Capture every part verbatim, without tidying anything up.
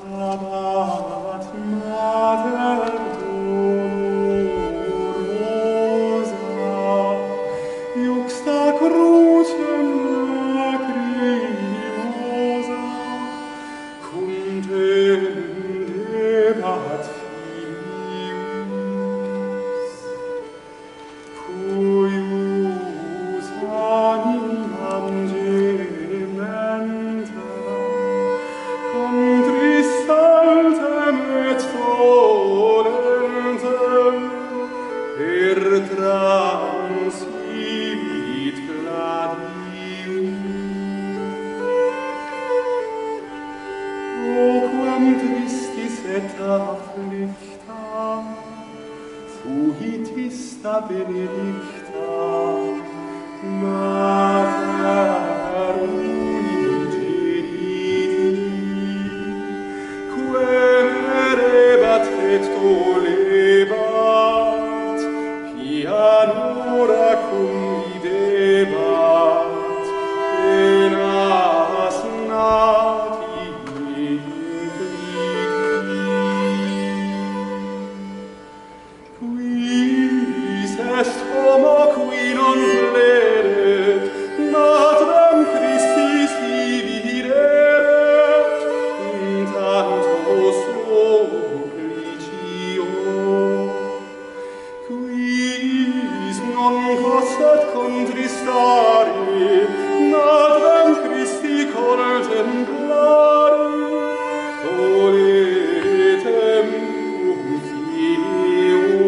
Stabat Mater dolorosa, juxta crucem lacrimosa, cum tendebat filius, cuius animam gementa, contristaltem et dolentem, per transivit gladium. O quam tristis et afflicta, fuit ista benedicta, Mater unigeniti, quem erebat et dolebat, pianura cum videbat, penas nati infliti. Quis est homo qui non pleret, Matrem Christi divideret, in tanto supplicio. Quis non posset contristare, Matrem Christi contemplare, doletem cum filio.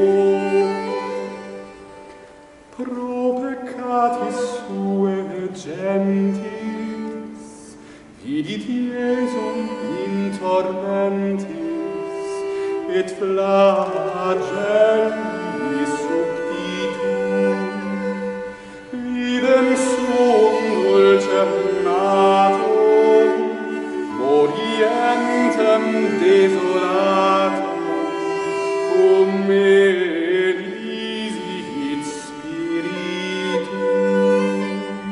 Pro peccatis sue gentis, vidit Iesum in tormentis, et flagelli subditum, videm sum dulcem natum, morientem desolatum, cum elisit spiritum.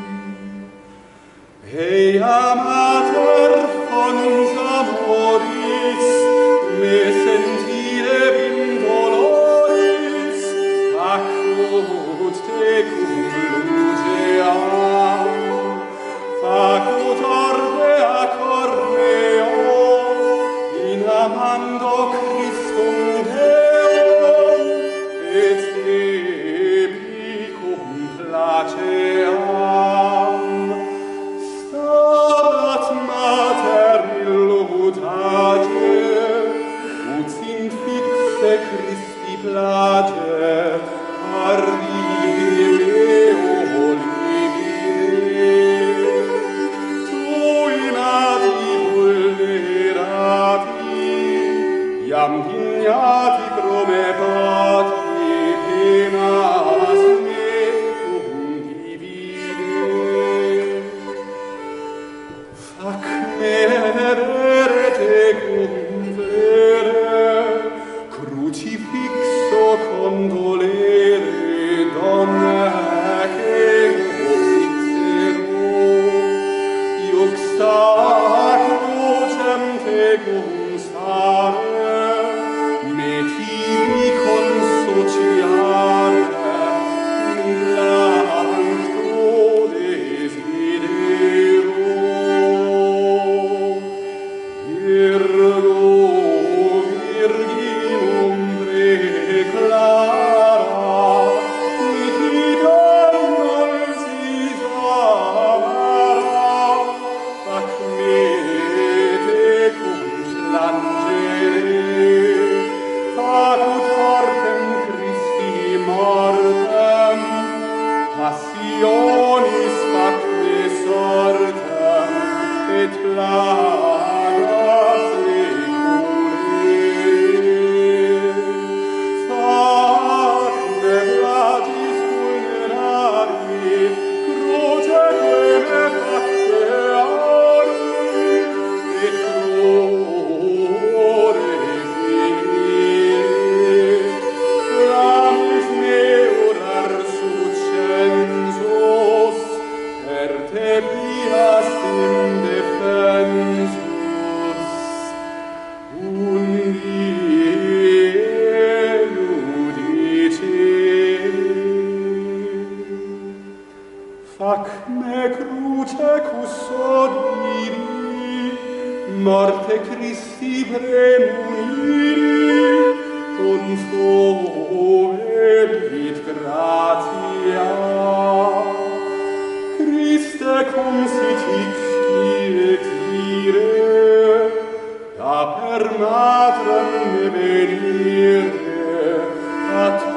Ea Mater fons amoris, me sentire in doloris, facut tecum lugea, facut orbea corneo, in amando Christum Deum, et tebi cum placeam. Stabat Mater illutage, ut sint fixe Christi place, ardire meo libere. Tui nati vulnerati, iam dignati promepati, penas mecum divide. Fac merere tecum vere, crucifixo condolere, donne officero, iuxta crucem tecum stare, me tibi consociare, blanco desidero. Ergo virginum preclara, nitidem nolsis amara, fac me tecum slangere, facut partem Christi mortem, passionis fac me sortem, et plagas ecum consoverit gratia. Christe cum sit hic et ire, da per matrem venire, at